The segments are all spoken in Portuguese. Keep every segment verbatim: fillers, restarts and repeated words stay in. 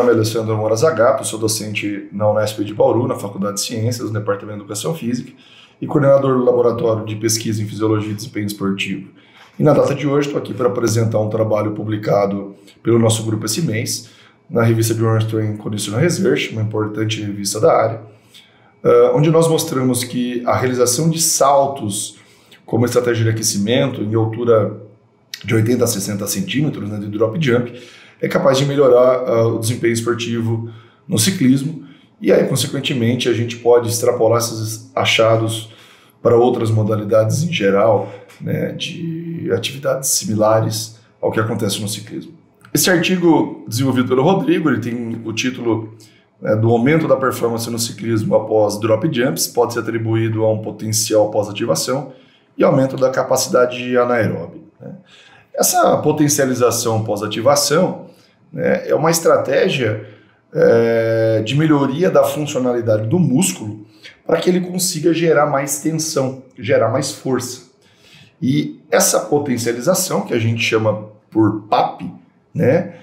nome é Alessandro Moura Zagato, sou docente na Unesp de Bauru, na Faculdade de Ciências, no Departamento de Educação Física, e coordenador do Laboratório de Pesquisa em Fisiologia e Desempenho Esportivo. E na data de hoje estou aqui para apresentar um trabalho publicado pelo nosso grupo esse mês, na revista Bjornström Conditional Research, uma importante revista da área, uh, onde nós mostramos que a realização de saltos como estratégia de aquecimento em altura de oitenta a sessenta centímetros, né, de drop jump, é capaz de melhorar uh, o desempenho esportivo no ciclismo, e aí, consequentemente, a gente pode extrapolar esses achados para outras modalidades em geral, né, de atividades similares ao que acontece no ciclismo. Esse artigo, desenvolvido pelo Rodrigo, ele tem o título, né, do aumento da performance no ciclismo após drop jumps, pode ser atribuído a um potencial pós-ativação e aumento da capacidade anaeróbica, né. Essa potencialização pós-ativação, né, é uma estratégia é, de melhoria da funcionalidade do músculo para que ele consiga gerar mais tensão, gerar mais força. E essa potencialização, que a gente chama por P A P, né,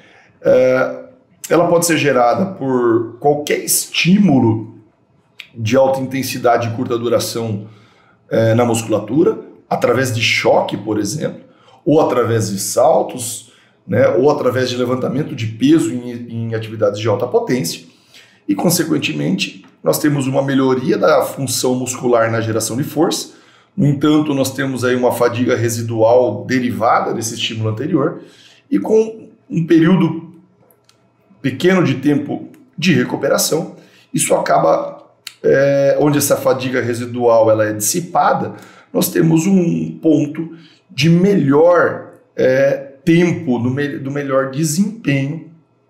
é, ela pode ser gerada por qualquer estímulo de alta intensidade e curta duração é, na musculatura, através de choque, por exemplo, ou através de saltos, né, ou através de levantamento de peso em, em atividades de alta potência, e, consequentemente, nós temos uma melhoria da função muscular na geração de força. No entanto, nós temos aí uma fadiga residual derivada desse estímulo anterior, e com um período pequeno de tempo de recuperação, isso acaba, é, onde essa fadiga residual ela é dissipada, nós temos um ponto de melhor é, tempo, do, me do melhor desempenho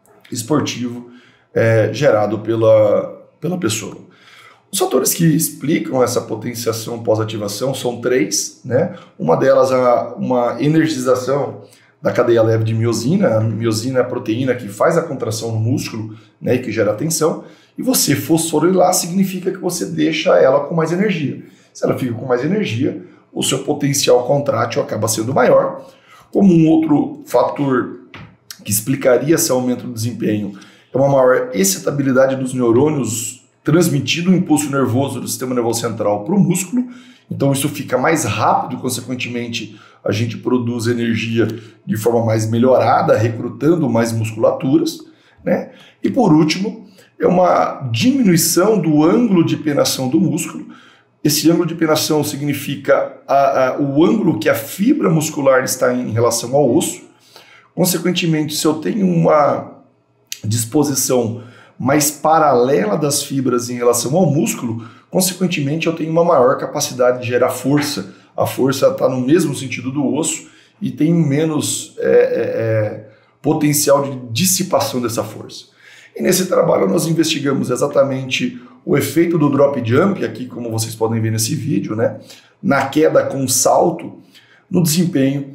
esportivo é, gerado pela, pela pessoa. Os fatores que explicam essa potenciação pós-ativação são três, né? Uma delas é uma energização da cadeia leve de miosina. A miosina é a proteína que faz a contração no músculo, né, e que gera tensão, e você fosforilar significa que você deixa ela com mais energia. Se ela fica com mais energia, o seu potencial contrátil acaba sendo maior. Como um outro fator que explicaria esse aumento do desempenho é uma maior excitabilidade dos neurônios transmitindo o impulso nervoso do sistema nervoso central para o músculo, então isso fica mais rápido, consequentemente a gente produz energia de forma mais melhorada, recrutando mais musculaturas, né? E por último, é uma diminuição do ângulo de penação do músculo. Esse ângulo de penação significa a, a, o ângulo que a fibra muscular está em relação ao osso. Consequentemente, se eu tenho uma disposição mais paralela das fibras em relação ao músculo, consequentemente eu tenho uma maior capacidade de gerar força. A força está no mesmo sentido do osso e tem menos é, é, potencial de dissipação dessa força. E nesse trabalho nós investigamos exatamente o efeito do drop jump, aqui como vocês podem ver nesse vídeo, né, na queda com salto, no desempenho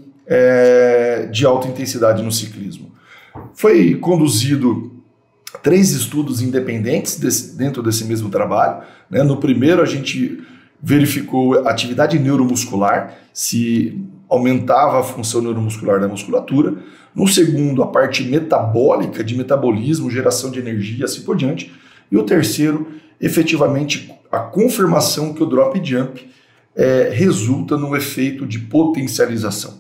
é, de alta intensidade no ciclismo. Foi conduzido três estudos independentes desse, dentro desse mesmo trabalho, né. No primeiro a gente verificou a atividade neuromuscular, se aumentava a função neuromuscular da musculatura. No segundo, a parte metabólica, de metabolismo, geração de energia, assim por diante. E o terceiro, efetivamente, a confirmação que o drop jump é, resulta no efeito de potencialização.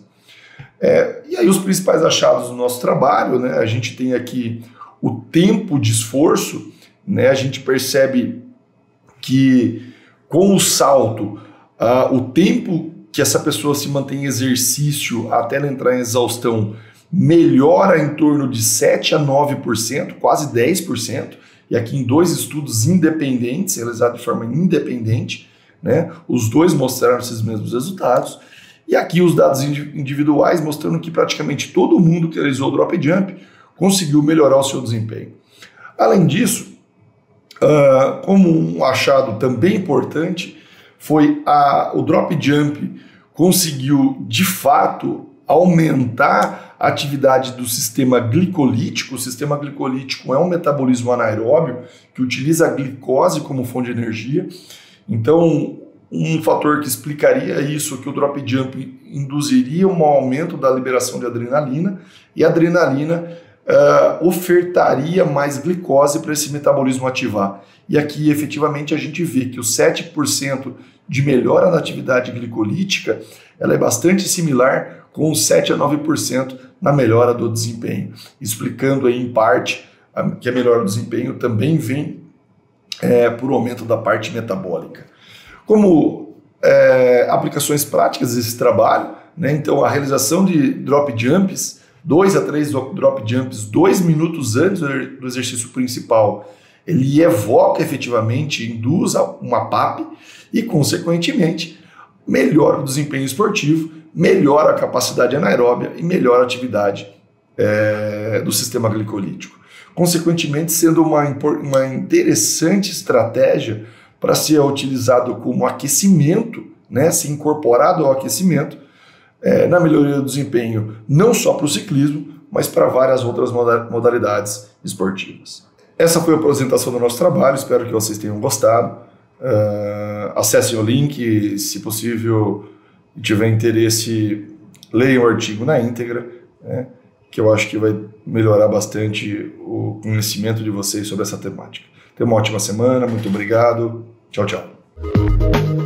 É, e aí os principais achados do nosso trabalho, né, a gente tem aqui o tempo de esforço, né, a gente percebe que com o salto, uh, o tempo que essa pessoa se mantém em exercício até ela entrar em exaustão melhora em torno de sete a nove por cento, quase dez por cento, e aqui em dois estudos independentes, realizados de forma independente, né, os dois mostraram esses mesmos resultados, e aqui os dados individuais mostrando que praticamente todo mundo que realizou o drop jump conseguiu melhorar o seu desempenho. Além disso, Uh, como um achado também importante, foi a, o drop jump conseguiu de fato aumentar a atividade do sistema glicolítico. O sistema glicolítico é um metabolismo anaeróbio que utiliza a glicose como fonte de energia. Então, um fator que explicaria isso, que o drop jump induziria um aumento da liberação de adrenalina, e a adrenalina uh, ofertaria mais glicose para esse metabolismo ativar. E aqui, efetivamente, a gente vê que os sete por cento de melhora na atividade glicolítica, ela é bastante similar com os sete a nove por cento na melhora do desempenho, explicando aí, em parte, que a melhora do desempenho também vem é, por aumento da parte metabólica. Como é, aplicações práticas desse trabalho, né, então a realização de drop jumps, dois a três drop jumps, dois minutos antes do exercício principal, ele evoca efetivamente, induz uma P A P e, consequentemente, melhora o desempenho esportivo, melhora a capacidade anaeróbia e melhora a atividade é, do sistema glicolítico. Consequentemente, sendo uma, uma interessante estratégia para ser utilizado como aquecimento, né, ser incorporado ao aquecimento, é, na melhoria do desempenho, não só para o ciclismo, mas para várias outras modalidades esportivas. Essa foi a apresentação do nosso trabalho, espero que vocês tenham gostado. Uh, acessem o link, se possível, e tiver interesse, leiam o artigo na íntegra, né, que eu acho que vai melhorar bastante o conhecimento de vocês sobre essa temática. Tenha uma ótima semana, muito obrigado, tchau, tchau.